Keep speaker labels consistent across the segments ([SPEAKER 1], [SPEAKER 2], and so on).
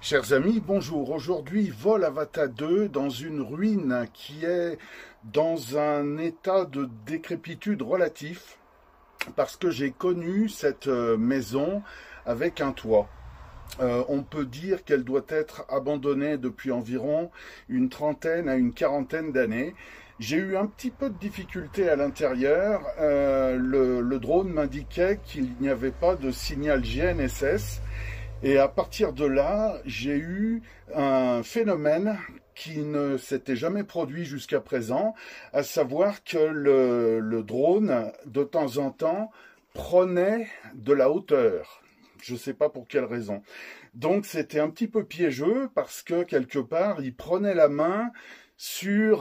[SPEAKER 1] Chers amis, bonjour. Aujourd'hui, vol Avata 2 dans une ruine qui est dans un état de décrépitude relatif parce que j'ai connu cette maison avec un toit. On peut dire qu'elle doit être abandonnée depuis environ une trentaine à une quarantaine d'années. J'ai eu un petit peu de difficulté à l'intérieur. Le drone m'indiquait qu'il n'y avait pas de signal GNSS. Et à partir de là, j'ai eu un phénomène qui ne s'était jamais produit jusqu'à présent, à savoir que le drone, de temps en temps, prenait de la hauteur. Je ne sais pas pour quelle raison. Donc c'était un petit peu piégeux parce que quelque part, il prenait la main sur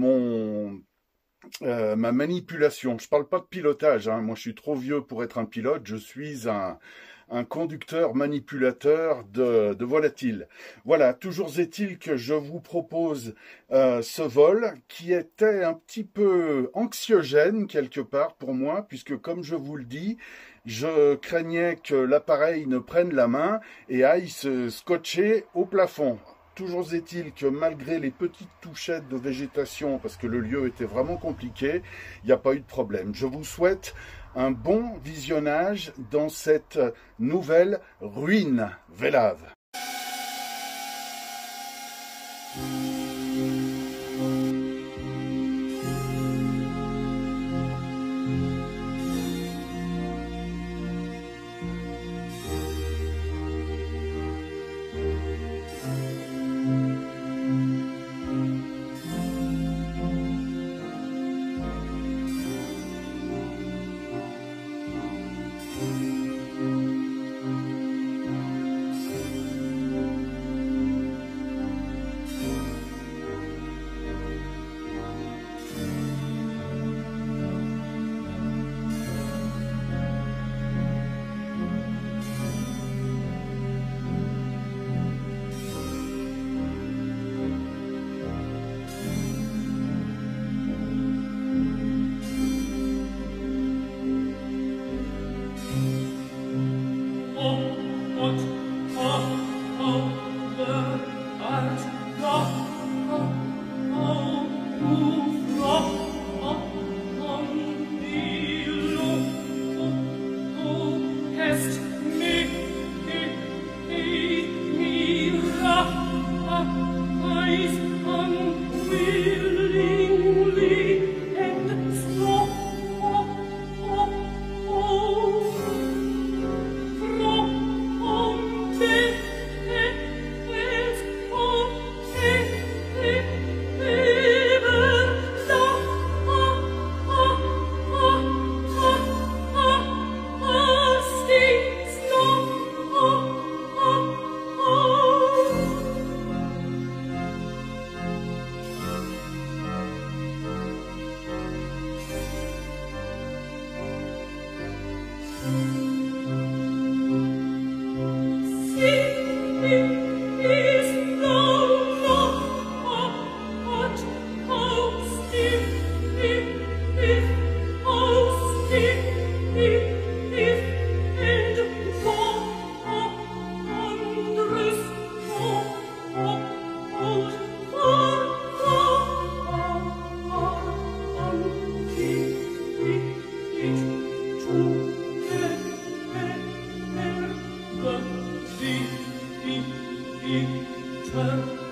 [SPEAKER 1] ma manipulation. Je ne parle pas de pilotage, hein. Moi je suis trop vieux pour être un pilote, je suis un conducteur manipulateur de volatiles. Voilà, toujours est-il que je vous propose ce vol qui était un petit peu anxiogène quelque part pour moi, puisque comme je vous le dis, je craignais que l'appareil ne prenne la main et aille se scotcher au plafond. Toujours est-il que malgré les petites touchettes de végétation, parce que le lieu était vraiment compliqué, il n'y a pas eu de problème. Je vous souhaite un bon visionnage dans cette nouvelle ruine Velave.
[SPEAKER 2] Turn